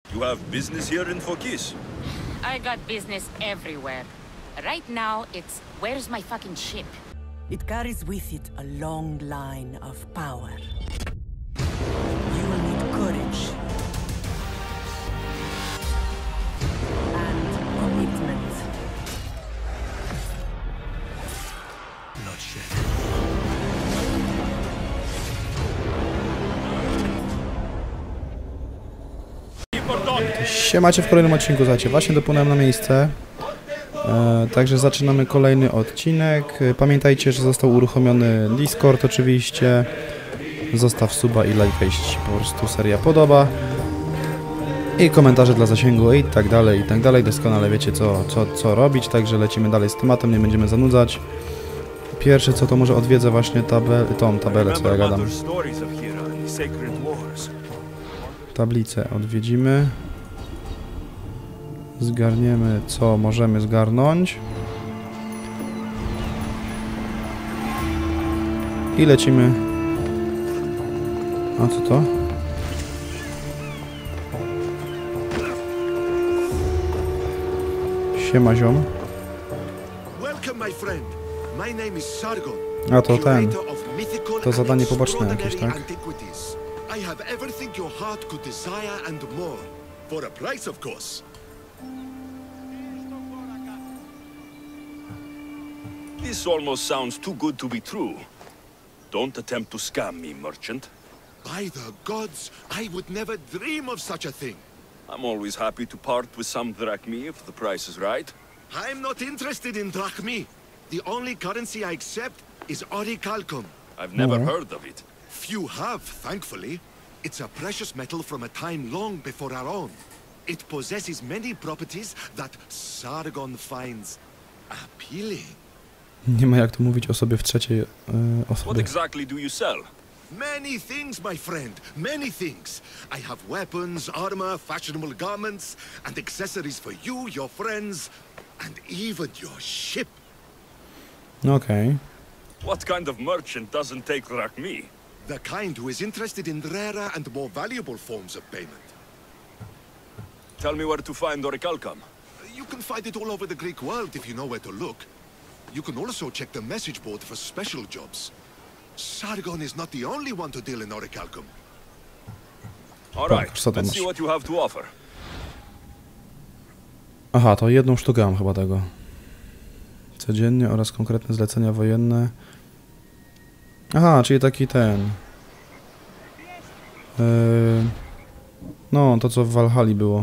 You have business here in Fokis? I got business everywhere. Right now, it's where's my fucking ship? It carries with it a long line of power. You will need courage. And commitment. Bloodshed. Siemacie, w kolejnym odcinku, słuchajcie, właśnie dopłynąłem na miejsce, także zaczynamy kolejny odcinek. Pamiętajcie, że został uruchomiony Discord oczywiście, zostaw suba i lajka, jeśli ci po prostu seria podoba i komentarze dla zasięgu i tak dalej, doskonale wiecie co robić, także lecimy dalej z tematem, nie będziemy zanudzać. Pierwsze co to może odwiedzę właśnie tą tabelę, co ja gadam. Tablicę odwiedzimy. Zgarniemy, co możemy zgarnąć. I lecimy. A co to? Siema ziom. A to ten. To zadanie poboczne jakieś, tak? I have everything your heart could desire and more. For a price, of course. This almost sounds too good to be true. Don't attempt to scam me, merchant. By the gods, I would never dream of such a thing. I'm always happy to part with some drachmi if the price is right. I'm not interested in drachmi. The only currency I accept is orichalcum. I've never heard of it. Few have, thankfully. It's a precious metal from a time long before our own. It possesses many properties that Sargon finds appealing. Nie ma jak tu mówić o sobie w trzeciej What osobie. exactly do you sell? Many things, my friend. Many things. I have weapons, armor, fashionable garments, and accessories for you, your friends, and even your ship. Okej. What kind of merchant doesn't take drachmi? The kind who is interested in rarer and more valuable forms of payment. Tell me where to find orichalcum. You can find it all over the Greek world if you know where to look. You can also check the message board for special jobs. Sargon is not the only one to deal in orichalcum. All right, co tam let's masz? see what you have to offer. Aha, to jedną sztukę mam chyba tego. Codziennie oraz konkretne zlecenia wojenne. Aha, czyli taki ten... no, to co w Walhali było.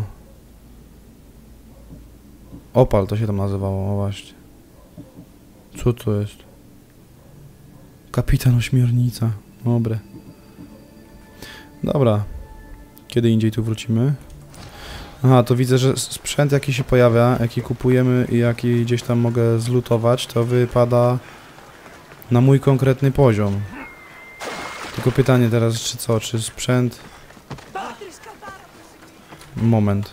Opal to się tam nazywało, o właśnie. Co to jest? Kapitan Ośmiornica. Dobre. Dobra. Kiedy indziej tu wrócimy? Aha, to widzę, że sprzęt jaki się pojawia, jaki kupujemy i jaki gdzieś tam mogę zlutować, to wypada na mój konkretny poziom. Tylko pytanie teraz, czy co, czy sprzęt... Moment.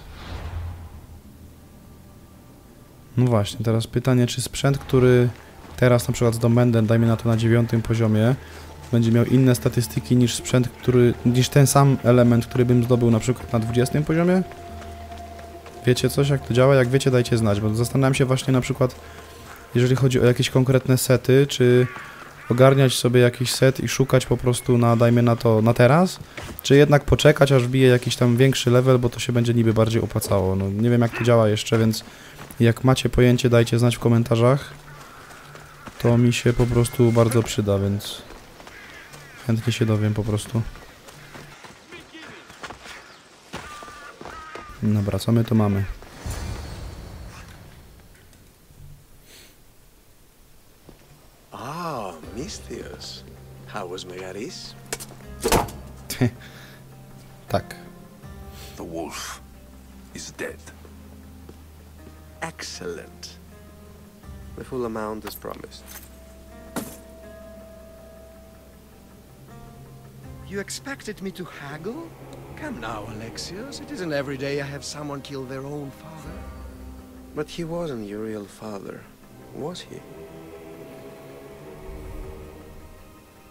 No właśnie, teraz pytanie, czy sprzęt, który teraz na przykład zdobędę, dajmy na to na 9 poziomie, będzie miał inne statystyki niż sprzęt, niż ten sam element, który bym zdobył na przykład na 20 poziomie? Wiecie coś, jak to działa? Jak wiecie, dajcie znać, bo zastanawiam się właśnie na przykład, jeżeli chodzi o jakieś konkretne sety, czy ogarniać sobie jakiś set i szukać po prostu na, dajmy na to, na teraz, czy jednak poczekać, aż wbije jakiś tam większy level, bo to się będzie niby bardziej opłacało. No, nie wiem, jak to działa jeszcze, więc jak macie pojęcie, dajcie znać w komentarzach. To mi się po prostu bardzo przyda, więc chętnie się dowiem po prostu. Dobra, co my tu mamy? Ah, Misthios. How was Megaris? Tak. The wolf is dead. Excellent. The full amount as promised. You expected me to haggle? Come now, Alexios. It isn't every day I have someone kill their own father. But he wasn't your real father, was he?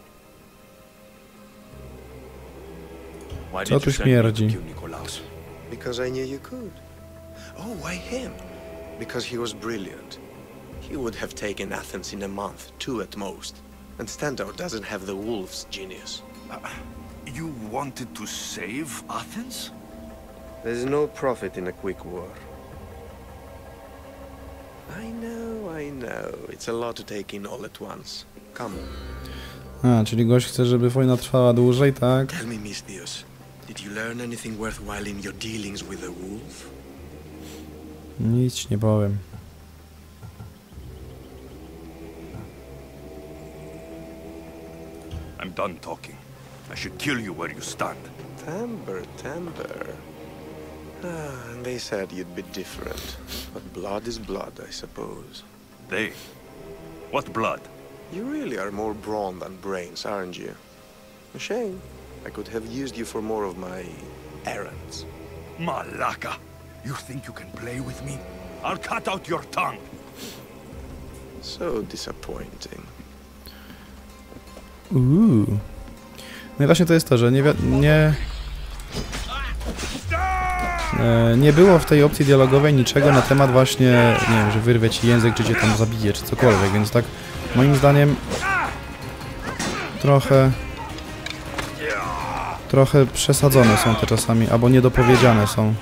Why Co did tu you send me to śmierdzi? kill Nikolaus? Because I knew you could. Oh, why him? Because he was brilliant. He would have taken Athens in a month, 2 at most. And Stentor doesn't have the wolf's genius. You wanted to save Athens? There's no profit in a quick war. I know. It's a lot to take in all at once. Come. Czyli gość chce, żeby wojna trwała dłużej, tak? Tell me, Misthios, did you learn anything worthwhile in your dealings with the wolf? Nic nie powiem. I'm done talking. I should kill you where you stand. Timber. And they said you'd be different. But blood is blood, I suppose. They? What blood? You really are more brawn than brains, aren't you? A shame. I could have used you for more of my errands. Malaka! You think you can play with me? I'll cut out your tongue! So disappointing. No i właśnie to jest to, że nie było w tej opcji dialogowej niczego na temat właśnie, nie wiem, że wyrwę ci język, czy cię tam zabije, czy cokolwiek, więc tak moim zdaniem trochę przesadzone są te czasami, albo niedopowiedziane są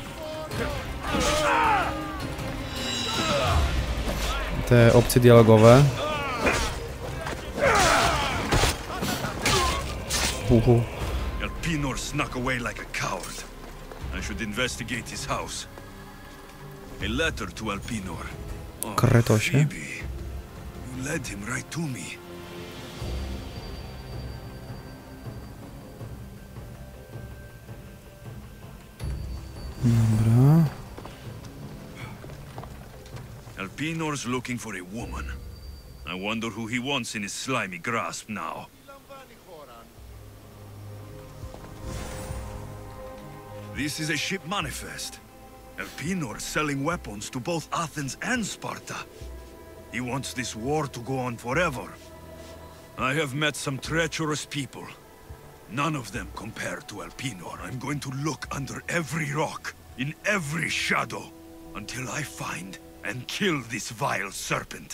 te opcje dialogowe. Elpenor snuck away like a coward. I should investigate his house. A letter to Elpenor. Kretosie. Phoebe, you led him right to me. Dobra. Elpenor's looking for a woman. I wonder who he wants in his slimy grasp now. This is a ship manifest. Elpenor selling weapons to both Athens and Sparta. He wants this war to go on forever. I have met some treacherous people. None of them compare to Elpenor. I'm going to look under every rock, in every shadow, until I find and kill this vile serpent.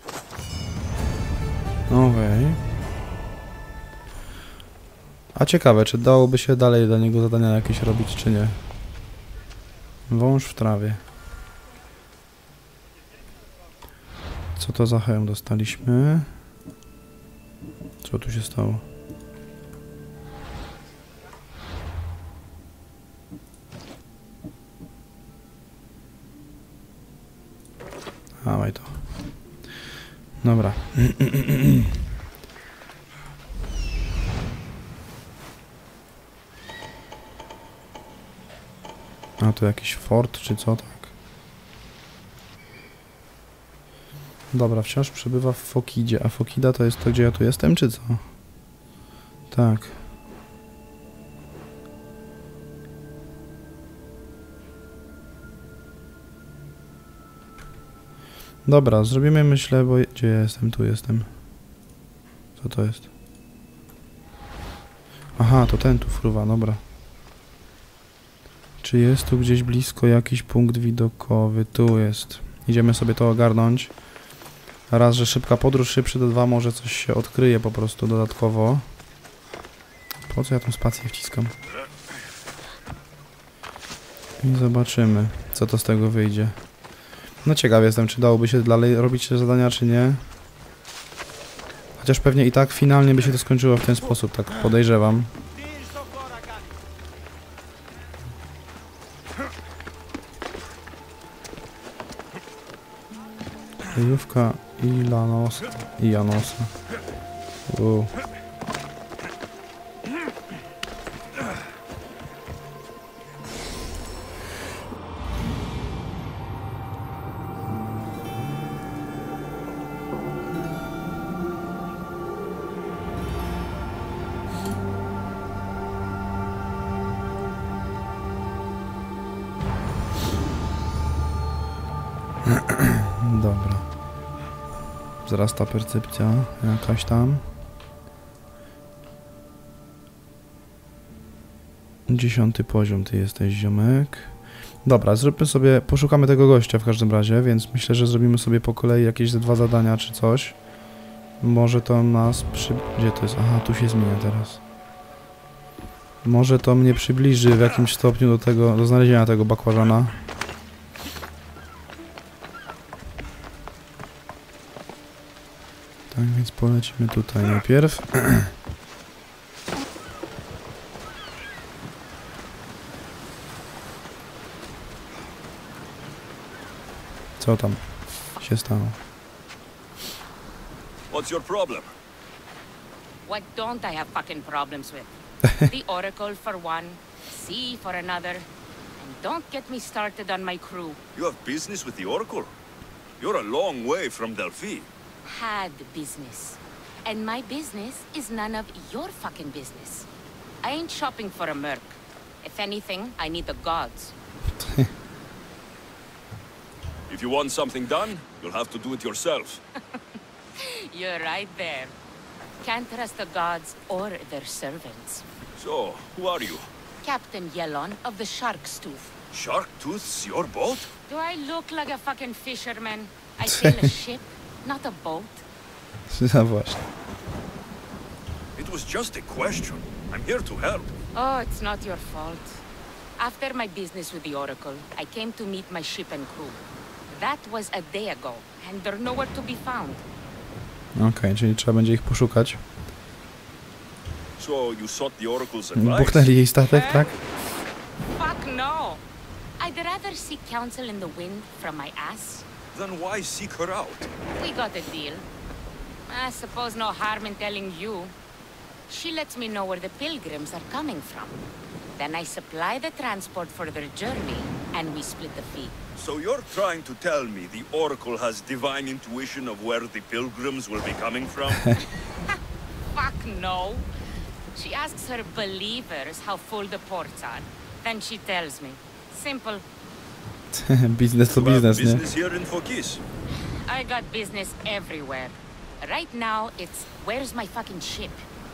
Okej. A ciekawe, czy dałoby się dalej dla niego zadania jakieś robić, czy nie? Wąż w trawie. Co to za hełm dostaliśmy? Co tu się stało? Dawaj to. Dobra. A tu jakiś fort, czy co tak? Dobra, wciąż przebywa w Fokidzie. A Fokida to jest to, gdzie ja tu jestem, czy co? Tak. Dobra, zrobimy, myślę, bo... Gdzie ja jestem? Tu jestem. Co to jest? Aha, to ten tu fruwa, dobra. Czy jest tu gdzieś blisko jakiś punkt widokowy? Tu jest. Idziemy sobie to ogarnąć. Raz, że szybka podróż, szybszy, to 2 może coś się odkryje po prostu dodatkowo. Po co ja tą spację wciskam? I zobaczymy, co to z tego wyjdzie. No ciekaw jestem, czy dałoby się dalej robić te zadania, czy nie. Chociaż pewnie i tak finalnie by się to skończyło w ten sposób, tak podejrzewam. Kryjówka i Janosa. Dobra. Wzrasta percepcja jakaś tam. 10. poziom ty jesteś, ziomek. Dobra, zróbmy sobie, poszukamy tego gościa w każdym razie, więc myślę, że zrobimy sobie po kolei jakieś 2 zadania czy coś. Może to nas Gdzie to jest? Aha, tu się zmienia teraz. Może to mnie przybliży w jakimś stopniu do znalezienia tego bakłażana. Tak więc polecimy tutaj najpierw. Co tam się stało? What's your problem? What don't I have fucking problems with? The Oracle for one, Sea for another, and don't get me started on my crew. You have business with the Oracle? You're a long way from Delphi. Had business. And my business is none of your fucking business. I ain't shopping for a merc. If anything, I need the gods. If you want something done, you'll have to do it yourself. You're right there. Can't trust the gods or their servants. So, who are you? Captain Yelon of the Shark's Tooth. Sharktooth's your boat? Do I look like a fucking fisherman? I sail a ship, not a boat. No właśnie. It was just a question. I'm here to help. Oh, it's not your fault. After my business with the Oracle, I came to meet my ship and crew. That was a day ago, and they're nowhere to be found. Okej, czyli trzeba będzie ich poszukać. So, you sought the Oracle's advice? Buchnęli jej statek, tak? Fuck no! I'd rather seek counsel in the wind from my ass. Then why seek her out? We got a deal. I suppose no harm in telling you. She lets me know where the pilgrims are coming from. Then I supply the transport for their journey, and we split the fee. So you're trying to tell me the Oracle has divine intuition of where the pilgrims will be coming from? Fuck no. She asks her believers how full the ports are. Then she tells me. Simple. Biznes to You have biznes, nie? business here in Fokis? I got business everywhere. Right now, it's where's my fucking ship?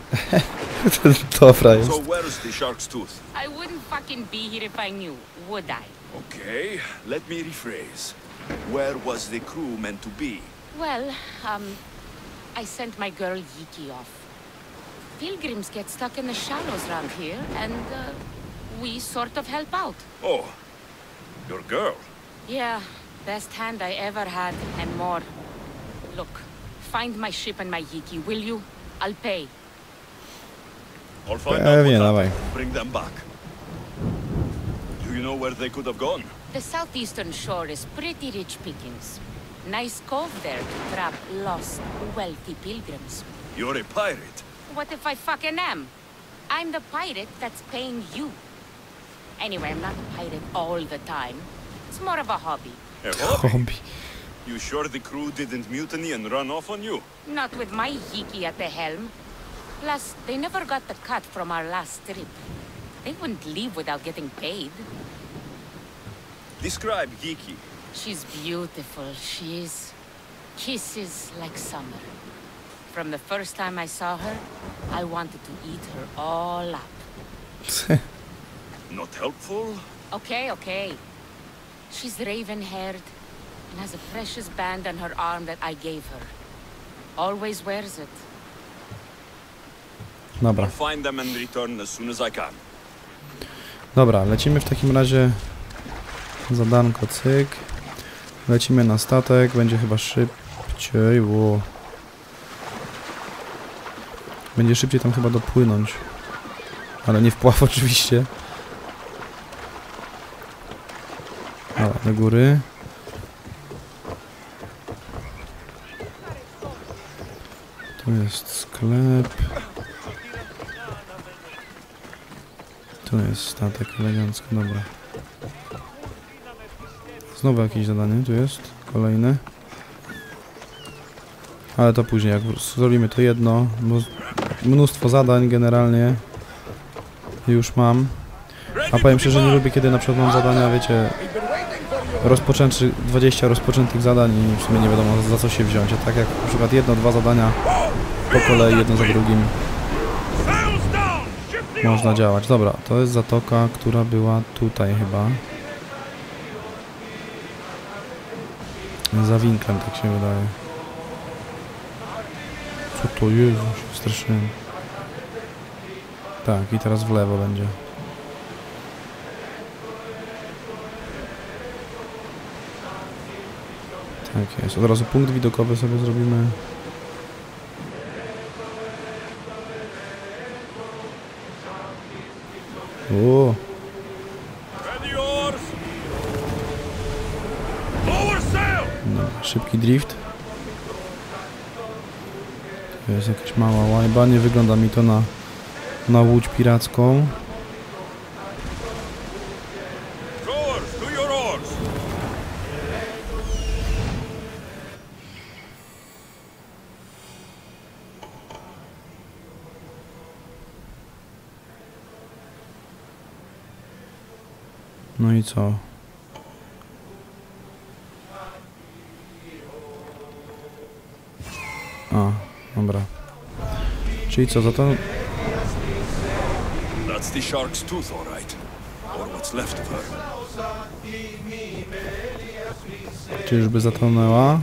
Dobra jest. So where's the Shark's Tooth? I wouldn't fucking be here if I knew, would I? Okay, let me rephrase. Where was the crew meant to be? Well, I sent my girl Yiki off. Pilgrims get stuck in the shallows around here, and, we sort of help out. Oh, your girl. Yeah, best hand I ever had, and more. Look, find my ship and my Yiki, will you? I'll pay. I'll find out Pewnie, what dawaj. happened. Bring them back. Do you know where they could have gone? The southeastern shore is pretty rich pickings. Nice cove there to trap lost, wealthy pilgrims. You're a pirate. What if I fucking am? I'm the pirate that's paying you. Anyway, I'm not a pirate all the time. It's more of a hobby. A hobby? Hobby. You sure the crew didn't mutiny and run off on you? Not with my Yiki at the helm. Plus, they never got the cut from our last trip. They wouldn't leave without getting paid. Describe Yiki. She's beautiful, she is. Kisses like summer. From the first time I saw her, I wanted to eat her all up. Not helpful? Okay. She's raven-haired and has a precious band on her arm that I gave her. Always wears it. Dobra. I'll find them and return as soon as I can. Dobra, lecimy w takim razie. Zadanko, cyk. Lecimy na statek, będzie chyba szybciej. Wow. Będzie szybciej tam chyba dopłynąć. Ale nie wpław oczywiście. Dobra, do góry. Tu jest sklep. Tu jest statek elegancko, dobra. Znowu jakieś zadanie, tu jest kolejne. Ale to później, jak zrobimy to jedno, bo mnóstwo zadań generalnie już mam. A powiem szczerze, nie lubię, kiedy na przykład mam zadania, wiecie, rozpoczęty 20 rozpoczętych zadań i w sumie nie wiadomo za co się wziąć. A tak jak na przykład jedno, 2 zadania po kolei, jedno za drugim można działać. Dobra, to jest zatoka, która była tutaj chyba. Za winklem, tak się wydaje. Co to jest? Się straszyłem. Tak, i teraz w lewo będzie. Tak jest. Od razu punkt widokowy sobie zrobimy. O. Dobra, szybki drift. To jest jakaś mała łajba. Nie wygląda mi to na łódź piracką. No i co? A, dobra. Czyli co, za to... That's the shark's tooth, all right. Or what's left of her. Czyżby zatonęła?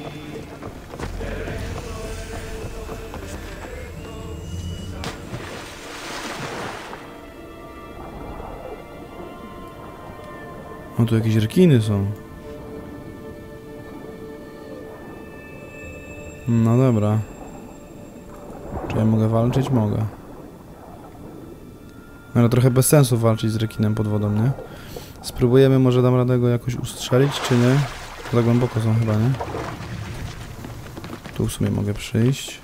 O, tu jakieś rekiny są. No dobra. Czy ja mogę walczyć? Mogę. Ale trochę bez sensu walczyć z rekinem pod wodą, nie? Spróbujemy, może dam radę go jakoś ustrzelić, czy nie? Za głęboko są chyba, nie? Tu w sumie mogę przyjść.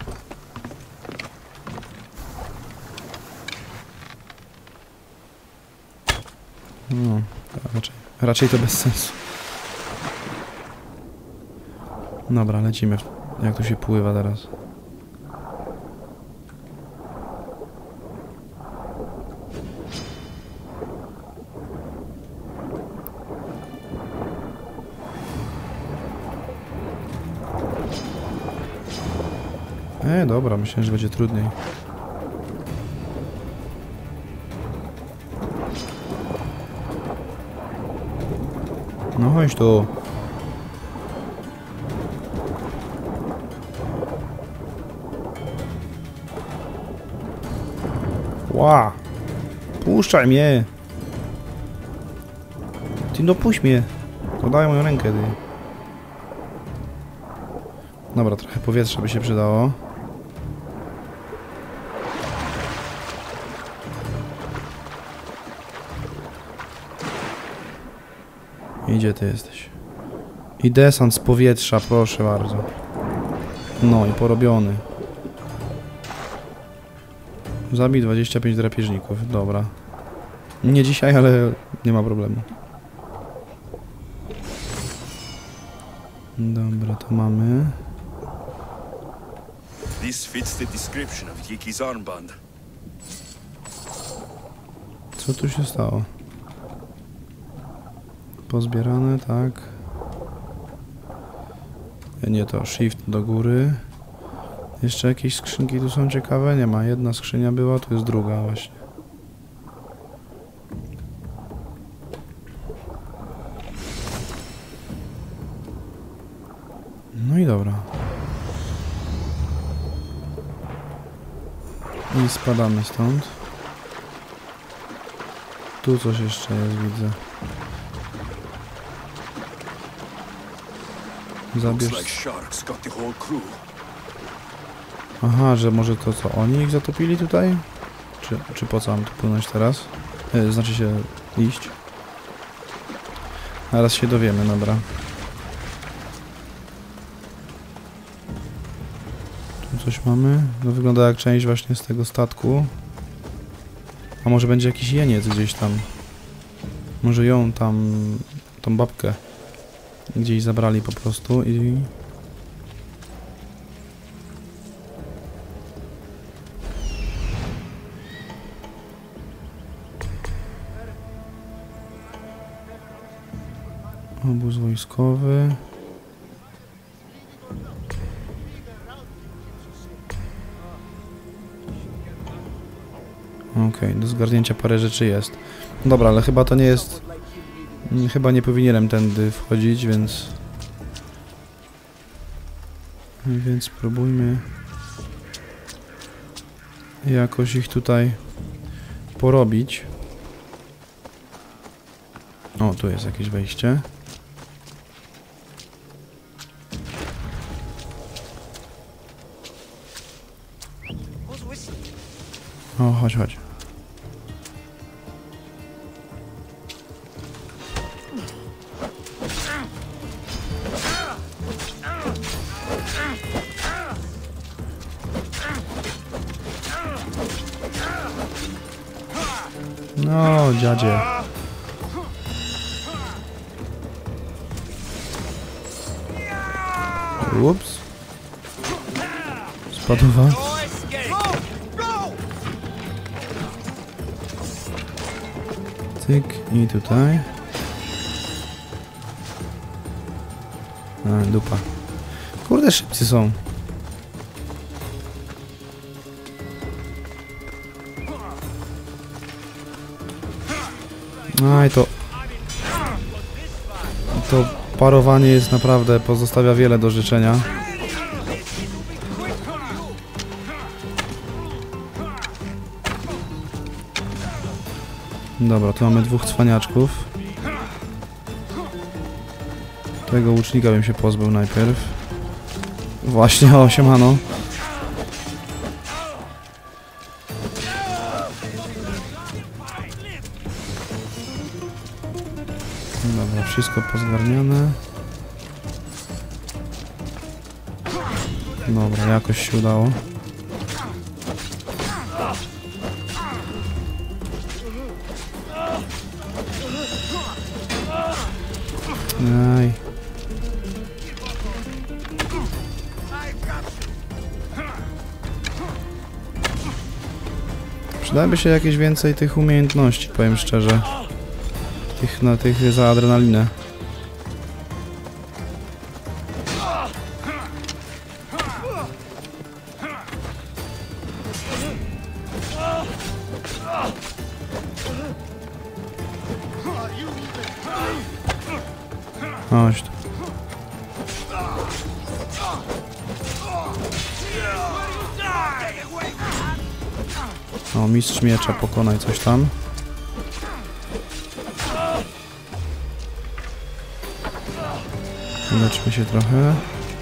No, raczej to bez sensu. Dobra, lecimy. Jak tu się pływa teraz? Dobra, myślałem, że będzie trudniej. No chodź tu. Ła! Puszczaj mnie! Ty no puść mnie! Podaj moją rękę, ty. Dobra, trochę powietrza by się przydało. I gdzie ty jesteś? I desant z powietrza, proszę bardzo. No i porobiony. Zabij 25 drapieżników, dobra. Nie dzisiaj, ale nie ma problemu. Dobra, to mamy. This fits the description of Yiki's armband. Co tu się stało? Pozbierane, tak. Nie to, shift do góry. Jeszcze jakieś skrzynki tu są ciekawe? Nie ma. Jedna skrzynia była, tu jest druga właśnie. No i dobra. I spadamy stąd. Tu coś jeszcze jest, widzę. Zabierz... Aha, że może to co, oni ich zatopili tutaj? Czy po co mam tu płynąć teraz? Znaczy się iść. Zaraz się dowiemy, dobra. Tu coś mamy. No wygląda jak część właśnie z tego statku. A może będzie jakiś jeniec gdzieś tam. Może ją tam, tą babkę gdzieś zabrali po prostu i... Obóz wojskowy. Okej, do zgarnięcia parę rzeczy jest. Dobra, ale chyba to nie jest... Chyba nie powinienem tędy wchodzić, więc... Więc spróbujmy jakoś ich tutaj porobić. O, tu jest jakieś wejście. O, chodź, chodź. No, dziadzie. Ups. Spadła. Tyk i tutaj. A, dupa. Kurde, szybcy są. No i to parowanie jest naprawdę, pozostawia wiele do życzenia. Dobra, tu mamy dwóch cwaniaczków. Tego łucznika bym się pozbył najpierw. Właśnie, o, siemano. Dobra, wszystko pozgarniane. Dobra, jakoś się udało. Aj. Przydałoby się jakieś więcej tych umiejętności, powiem szczerze. Tych za adrenalinę. Chodź tu. O, mistrz miecza, pokonaj coś tam. Leczmy się trochę.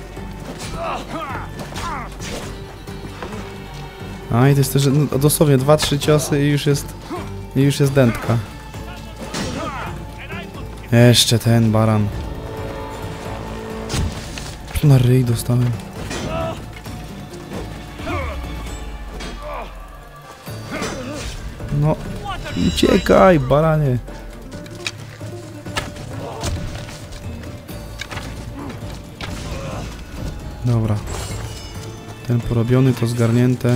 A i to jest też, no, dosłownie 2-3 ciosy i już jest dętka. Jeszcze ten baran. Tu na ryj dostałem. No, uciekaj, baranie. Dobra. Ten porobiony, to zgarnięte.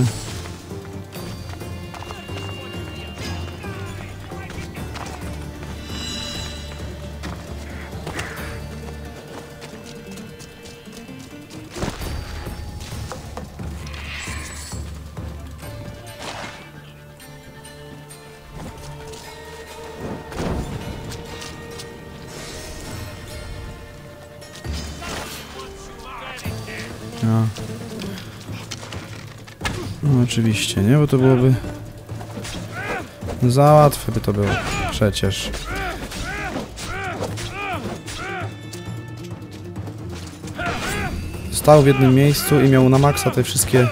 A. No oczywiście, nie? Bo to byłoby... Za łatwe by to było. Przecież. Stał w jednym miejscu i miał na maksa te wszystkie...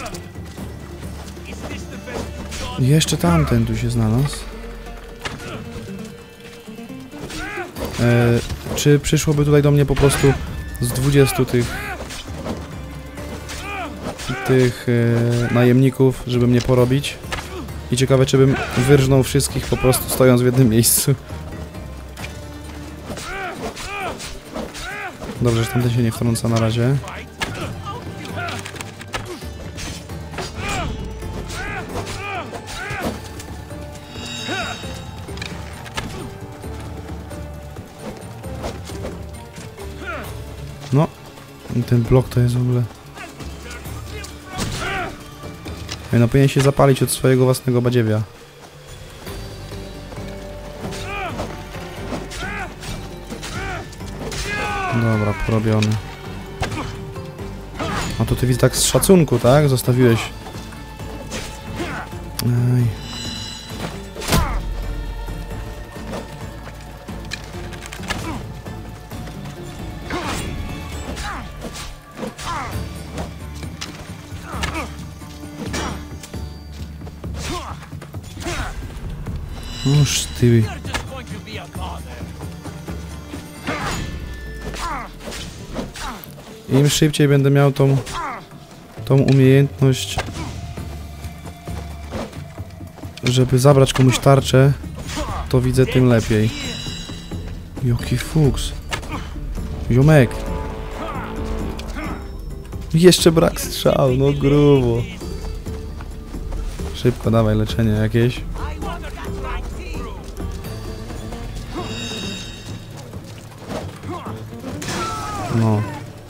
Jeszcze tamten tu się znalazł. Czy przyszłoby tutaj do mnie po prostu z 20 tych najemników, żeby mnie porobić? I ciekawe, czy bym wyrżnął wszystkich po prostu stojąc w jednym miejscu. Dobrze, że tamten się nie wtrąca na razie. No, ten blok to jest w ogóle... No powinien się zapalić od swojego własnego badziewia. Dobra, porobiony. A to ty widzę tak z szacunku, tak? Zostawiłeś. Ej. Noż ty. Im szybciej będę miał tą umiejętność, żeby zabrać komuś tarczę, to widzę tym lepiej. Jaki fuks. Ziomek. Jeszcze brak strzał, no grubo. Szybko dawaj leczenie jakieś. No.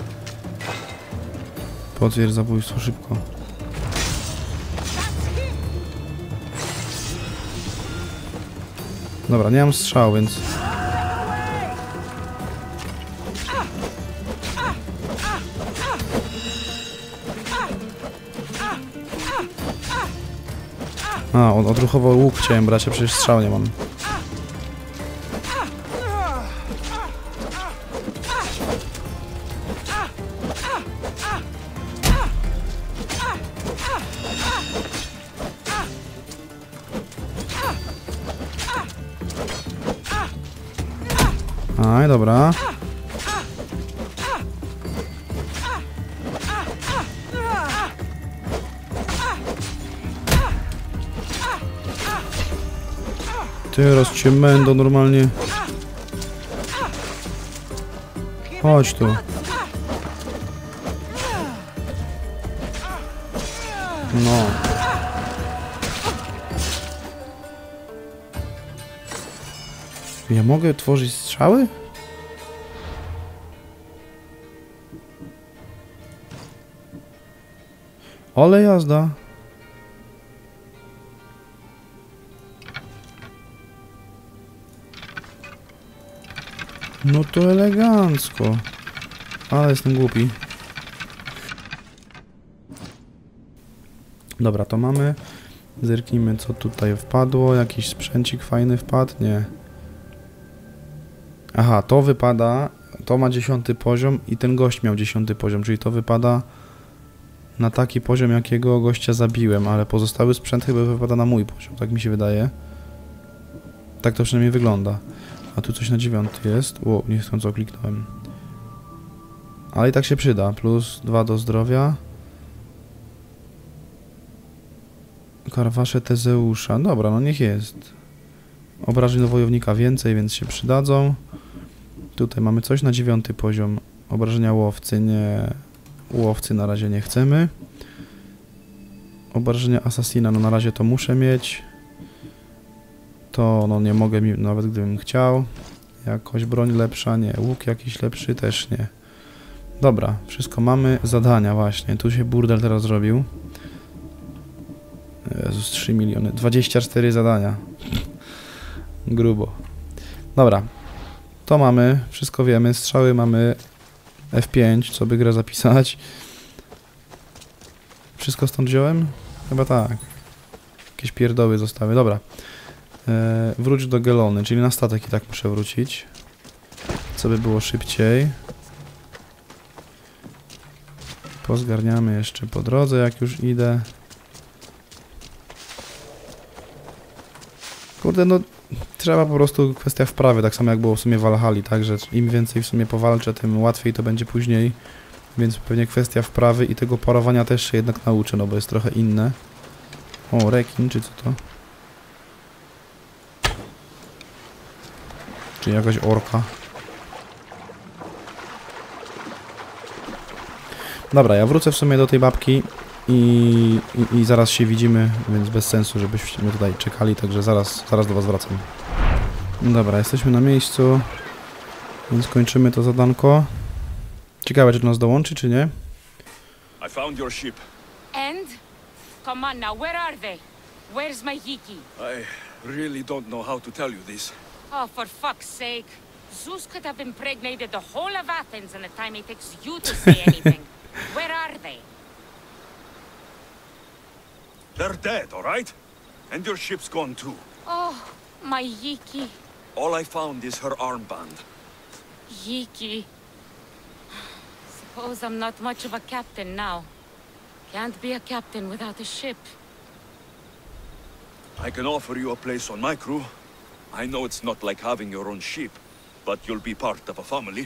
Potwierdź zabójstwo szybko. Dobra, nie mam strzał, więc... A, odruchowo łuk chciałem brać, a przecież strzał nie mam. Aj, dobra. Teraz cię będą normalnie. Chodź tu. No. Ja mogę tworzyć strzały? Ale jazda. No to elegancko. Ale jestem głupi. Dobra, to mamy. Zerknijmy, co tutaj wpadło. Jakiś sprzęcik fajny wpadł? Nie. Aha, to wypada. To ma 10. poziom i ten gość miał 10. poziom, czyli to wypada na taki poziom, jakiego gościa zabiłem, ale pozostały sprzęt chyba wypada na mój poziom, tak mi się wydaje. Tak to przynajmniej wygląda. A tu coś na 9 jest. Wow, nie chcę co kliknąłem. Ale i tak się przyda. Plus 2 do zdrowia. Karwasze Tezeusza. Dobra, no niech jest. Obrażeń do wojownika więcej, więc się przydadzą. Tutaj mamy coś na 9 poziom. Obrażenia łowcy. Nie. Łowcy na razie nie chcemy. Obrażenia asasina. No na razie to muszę mieć. To no nie mogę, nawet gdybym chciał. Jakoś broń lepsza, nie. Łuk jakiś lepszy, też nie. Dobra, wszystko mamy. Zadania właśnie. Tu się burdel teraz zrobił. Jezus, 3 miliony. 24 zadania. Grubo. Dobra. To mamy. Wszystko wiemy. Strzały mamy. F5, co by grę zapisać. Wszystko stąd wziąłem? Chyba tak. Jakieś pierdoły zostały. Dobra. Wróć do Gelony, czyli na statek i tak muszę wrócić. Co by było szybciej. Pozgarniamy jeszcze po drodze, jak już idę. Kurde, no trzeba po prostu, kwestia wprawy, tak samo jak było w sumie w Valhalli, tak, że im więcej w sumie powalczę, tym łatwiej to będzie później. Więc pewnie kwestia wprawy i tego parowania też się jednak nauczę, no bo jest trochę inne. O, rekin, czy co to? Czy jakaś orka? Dobra, ja wrócę w sumie do tej babki i zaraz się widzimy, więc bez sensu, żebyśmy tutaj czekali, także zaraz do was wracam. Dobra, jesteśmy na miejscu, więc kończymy to zadanko. Ciekawe, czy do nas dołączy, czy nie? I found your ship. And? Come on now, where are they? Where's my Yiki? I really don't know how to tell you this. Oh, for fuck's sake. Zeus could have impregnated the whole of Athens in the time it takes you to say anything. Where are they? They're dead, all right? And your ship's gone too. Oh, my Yiki. All I found is her armband. Yiki. Suppose I'm not much of a captain now. Can't be a captain without a ship. I can offer you a place on my crew. I know it's not like having your own ship, but you'll be part of a family.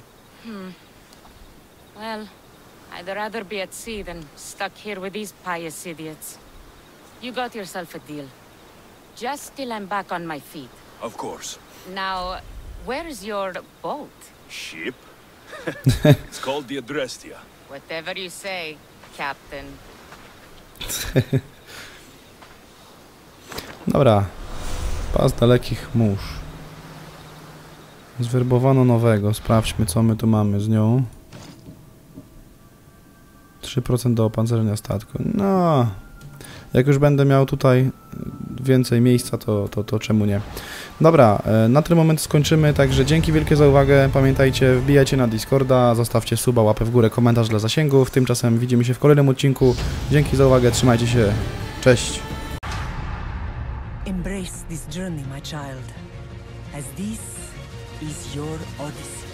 Well, I'd rather be at sea than stuck here with these pious idiots. You got yourself a deal. Just till I'm back on my feet. Of course. Now, where's your boat? Ship? It's called the Adrestia. Whatever you say, Captain. Dobra. Pas dalekich mórz. Zwerbowano nowego. Sprawdźmy, co my tu mamy z nią. 3% do opancerzenia statku. No... Jak już będę miał tutaj więcej miejsca, to czemu nie? Dobra, na ten moment skończymy, także dzięki wielkie za uwagę. Pamiętajcie, wbijajcie na Discorda, zostawcie suba, łapę w górę, komentarz dla zasięgów. Tymczasem widzimy się w kolejnym odcinku. Dzięki za uwagę, trzymajcie się. Cześć! Embrace this journey, my child, as this is your odyssey.